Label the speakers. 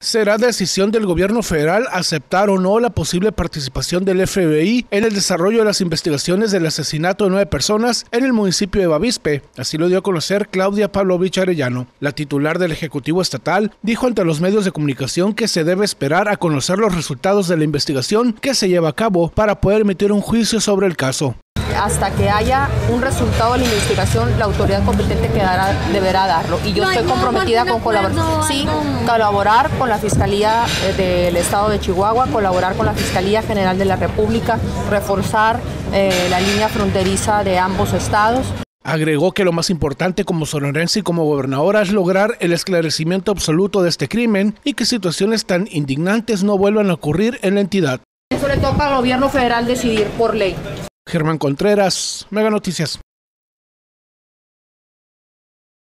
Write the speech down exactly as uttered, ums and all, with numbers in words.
Speaker 1: Será decisión del gobierno federal aceptar o no la posible participación del F B I en el desarrollo de las investigaciones del asesinato de nueve personas en el municipio de Bavispe. Así lo dio a conocer Claudia Pavlovich Arellano. La titular del Ejecutivo Estatal dijo ante los medios de comunicación que se debe esperar a conocer los resultados de la investigación que se lleva a cabo para poder emitir un juicio sobre el caso.
Speaker 2: Hasta que haya un resultado de la investigación, la autoridad competente quedará, deberá darlo. Y yo estoy comprometida con colaborar, sí, colaborar con la Fiscalía del Estado de Chihuahua, colaborar con la Fiscalía General de la República, reforzar eh, la línea fronteriza de ambos estados.
Speaker 1: Agregó que lo más importante como sonorense y como gobernadora es lograr el esclarecimiento absoluto de este crimen y que situaciones tan indignantes no vuelvan a ocurrir en la entidad.
Speaker 2: Eso le toca al gobierno federal decidir por ley.
Speaker 1: Germán Contreras, Mega Noticias.